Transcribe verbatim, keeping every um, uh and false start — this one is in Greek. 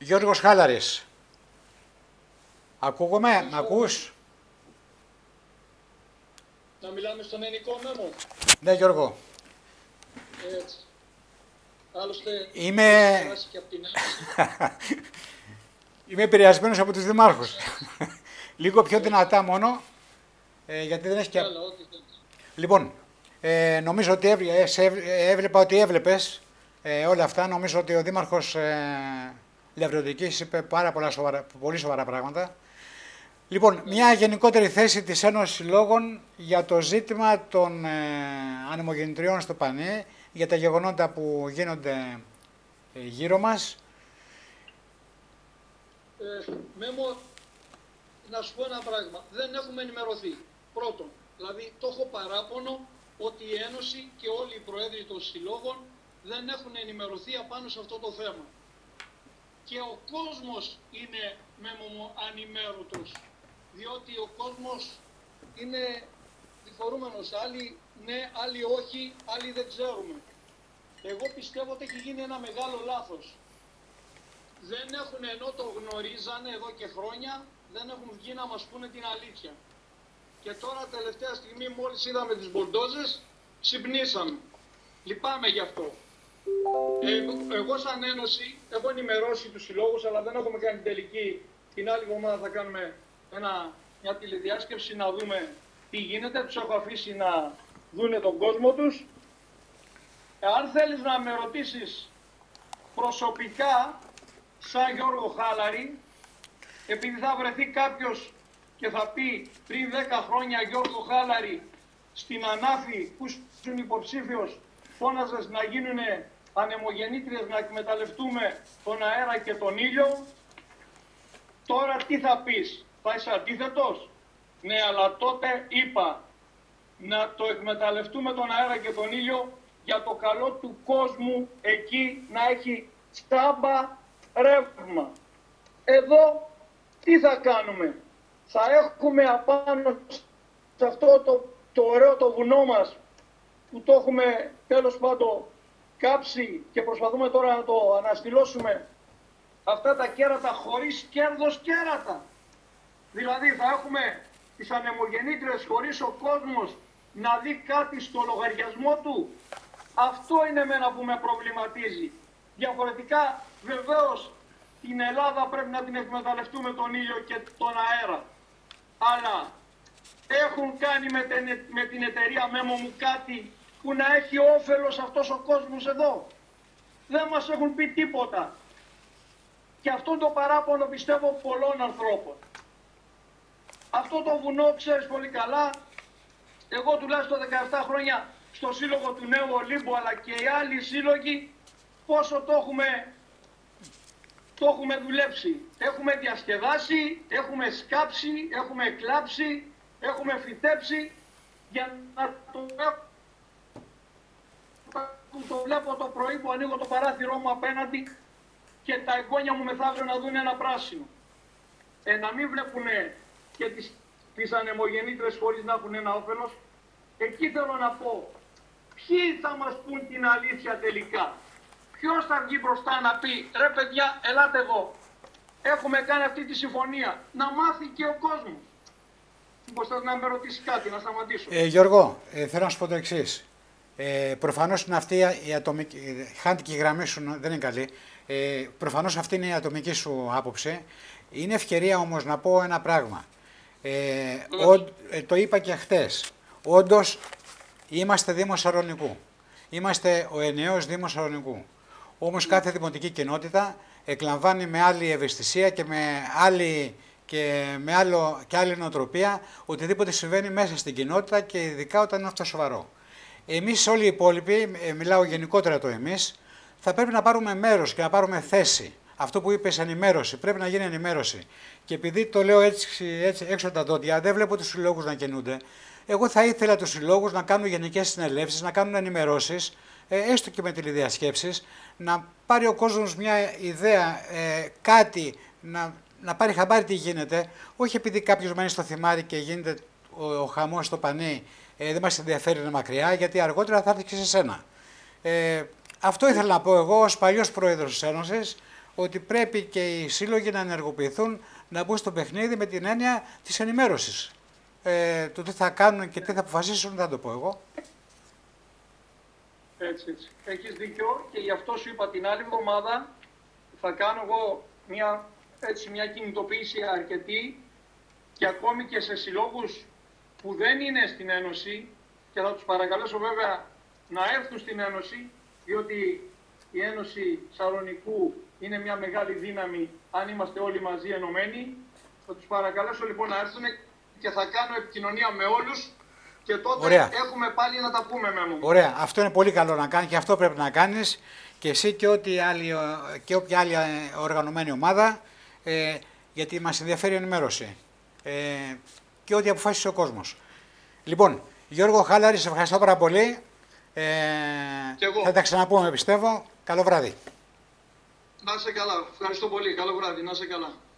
Γιώργος Χάλαρης. Ακούγομαι, μ' ακούς? Να μιλάμε στον ελληνικό μέμο. Ναι, Γιώργο. Έτσι. Άλλωστε, Είμαι... και από την Είμαι επηρεασμένος από τους δημάρχους. Λίγο πιο δυνατά μόνο, ε, γιατί δεν έχει και... Καλά, ό,τι θέλεις. Λοιπόν, ε, νομίζω ότι έβλε, ε, σε έβλε- ε, έβλεπα ότι έβλεπες ε, όλα αυτά. Νομίζω ότι ο Δήμαρχος ε, Λευρωτικής είπε πάρα πολλά σοβαρά, πολύ σοβαρά πράγματα. Λοιπόν, μια γενικότερη θέση της Ένωσης Συλλόγων για το ζήτημα των ε, ανεμογεννητριών στο Πανί, για τα γεγονότα που γίνονται ε, γύρω μας. Ε, Μέμο, να σου πω ένα πράγμα. Δεν έχουμε ενημερωθεί. Πρώτον, δηλαδή το έχω παράπονο ότι η Ένωση και όλοι οι προέδροι των συλλόγων δεν έχουν ενημερωθεί απάνω σε αυτό το θέμα. Και ο κόσμος είναι, Μέμο μου, ανημέρωτος. Διότι ο κόσμος είναι διφορούμενος. Άλλοι ναι, άλλοι όχι, άλλοι δεν ξέρουμε. Εγώ πιστεύω ότι έχει γίνει ένα μεγάλο λάθος. Δεν έχουν, ενώ το γνωρίζανε εδώ και χρόνια, δεν έχουν βγει να μας πούνε την αλήθεια. Και τώρα τελευταία στιγμή μόλις είδαμε τις μπολντόζες, ξυπνήσαμε. Λυπάμαι γι' αυτό. Ε, εγώ σαν Ένωση έχω ενημερώσει τους συλλόγους, αλλά δεν έχουμε κάνει τελική. Την άλλη εβδομάδα θα κάνουμε ένα, μια τηλεδιάσκεψη να δούμε τι γίνεται. Τους έχω αφήσει να δούνε τον κόσμο τους. Ε, αν θέλεις να με ρωτήσεις προσωπικά, σαν Γιώργο Χάλαρη, επειδή θα βρεθεί κάποιος και θα πει πριν δέκα χρόνια Γιώργο Χάλαρη στην Ανάφη που ήσουν υποψήφιος φώναζες να γίνουν ανεμογεννήτριες, να εκμεταλλευτούμε τον αέρα και τον ήλιο, τώρα τι θα πεις, θα είσαι αντίθετος? Ναι, αλλά τότε είπα να το εκμεταλλευτούμε τον αέρα και τον ήλιο για το καλό του κόσμου εκεί να έχει στάμπα ρεύμα. Εδώ τι θα κάνουμε? Θα έχουμε απάνω σε αυτό το, το ωραίο το βουνό μας που το έχουμε τέλος πάντων κάψει και προσπαθούμε τώρα να το αναστηλώσουμε, αυτά τα κέρατα χωρίς κέρδος κέρατα. Δηλαδή θα έχουμε τις ανεμογεννήτριες χωρίς ο κόσμος να δει κάτι στο λογαριασμό του. Αυτό είναι εμένα που με προβληματίζει. Διαφορετικά βεβαίως την Ελλάδα πρέπει να την εκμεταλλευτούμε τον ήλιο και τον αέρα. Αλλά έχουν κάνει με την, με την εταιρεία Μέμο μου κάτι που να έχει όφελος αυτός ο κόσμος εδώ. Δεν μας έχουν πει τίποτα. Και αυτό το παράπονο πιστεύω πολλών ανθρώπων. Αυτό το βουνό ξέρεις πολύ καλά, εγώ τουλάχιστον δεκαεπτά χρόνια στο σύλλογο του Νέου Ολύμπου αλλά και οι άλλοι σύλλογοι πόσο το έχουμε, το έχουμε δουλέψει. Έχουμε διασκεδάσει, έχουμε σκάψει, έχουμε κλάψει, έχουμε φυτέψει για να το, το βλέπω το πρωί που ανοίγω το παράθυρό μου απέναντι και τα εγγόνια μου μεθαύριο να δουν ένα πράσινο. Ε, να μην βλέπουν και τις, τις ανεμογεννήτρες χωρίς να έχουν ένα όφελος. Εκεί θέλω να πω, ποιοι θα μας πούν την αλήθεια τελικά? Ποιος θα βγει μπροστά να πει, ρε παιδιά, ελάτε εδώ, έχουμε κάνει αυτή τη συμφωνία, να μάθει και ο κόσμος. Μήπως θες να με ρωτήσει κάτι, να σταματήσω? Ε, Γιώργο, ε, θέλω να σου πω το εξής. Ε, προφανώς είναι αυτή η ατομική, η χάντικη γραμμή σου δεν είναι καλή. Ε, προφανώς αυτή είναι η ατομική σου άποψη. Είναι ευκαιρία όμως να πω ένα πράγμα. Ε, ο, ε, το είπα και χτες. Όντως είμαστε Δήμος Σαρονικού. Είμαστε ο ενιαίος Δήμος Σαρονικού. Όμως κάθε δημοτική κοινότητα εκλαμβάνει με άλλη ευαισθησία και με άλλη, και με άλλο, και άλλη νοοτροπία οτιδήποτε συμβαίνει μέσα στην κοινότητα και ειδικά όταν είναι αυτό σοβαρό. Εμείς όλοι οι υπόλοιποι, μιλάω γενικότερα το εμείς, θα πρέπει να πάρουμε μέρος και να πάρουμε θέση. Αυτό που είπες, ενημέρωση, πρέπει να γίνει ενημέρωση. Και επειδή το λέω έτσι, έτσι έξω τα δόντια, δεν βλέπω τους συλλόγους να κινούνται. Εγώ θα ήθελα τους συλλόγους να κάνουν γενικές συνελεύσεις, να κάνουν ενημερώσεις, ε, έστω και με τηλεδιασκέψεις, να πάρει ο κόσμος μια ιδέα, ε, κάτι, να, να πάρει χαμπάρι τι γίνεται, όχι επειδή κάποιος μένει στο θυμάρι και γίνεται ο, ο χαμός στο πανί, ε, δεν μας ενδιαφέρει να μακριά, γιατί αργότερα θα έρθει και σε σένα. Ε, αυτό ήθελα να πω εγώ ως παλιός πρόεδρος της Ένωσης, ότι πρέπει και οι σύλλογοι να ενεργοποιηθούν, να μπουν στο παιχνίδι με την έννοια της ενημέρωσης. Ε, το τι θα κάνουν και τι θα αποφασίσουν δεν θα το πω εγώ. Έτσι, έτσι. Έχεις δίκιο και γι' αυτό σου είπα την άλλη εβδομάδα θα κάνω εγώ μια, έτσι, μια κινητοποίηση αρκετή και ακόμη και σε συλλόγους που δεν είναι στην Ένωση και θα τους παρακαλέσω βέβαια να έρθουν στην Ένωση, διότι η Ένωση Σαλονικού είναι μια μεγάλη δύναμη αν είμαστε όλοι μαζί ενωμένοι. Θα τους παρακαλέσω λοιπόν να έρθουν και θα κάνω επικοινωνία με όλους και τότε Ωραία. έχουμε πάλι να τα πούμε με μου. Ωραία. Αυτό είναι πολύ καλό να κάνει και αυτό πρέπει να κάνεις και εσύ και, ό,τι άλλη, και όποια άλλη οργανωμένη ομάδα, ε, γιατί μας ενδιαφέρει η ενημέρωση ε, και ό,τι αποφάσισε ο κόσμος. Λοιπόν, Γιώργο Χάλαρη, σε ευχαριστώ πάρα πολύ. Ε, θα τα ξαναπούμε πιστεύω. Καλό βράδυ. Να είσαι καλά. Ευχαριστώ πολύ. Καλό βράδυ. Να είσαι καλά.